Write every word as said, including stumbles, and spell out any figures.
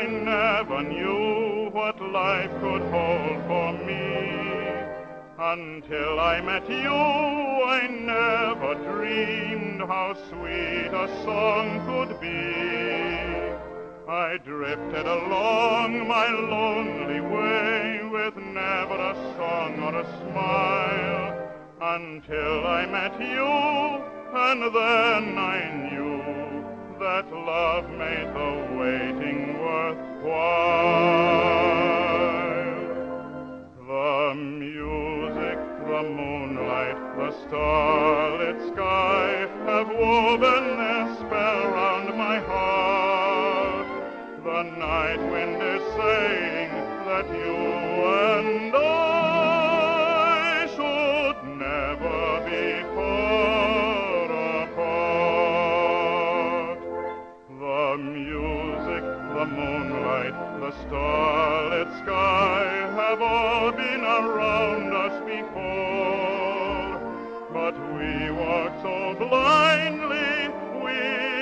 I never knew what life could hold for me. Until I met you, I never dreamed how sweet a song could be. I drifted along my lonely way with never a song or a smile, until I met you, and then I knew that love made the waiting worthwhile. The music, the moonlight, the starlit sky have woven their spell round my heart. The night wind is saying that you and I should never be far apart. The music, the moonlight, the starlit sky have all been around us before, but we walked so blindly, we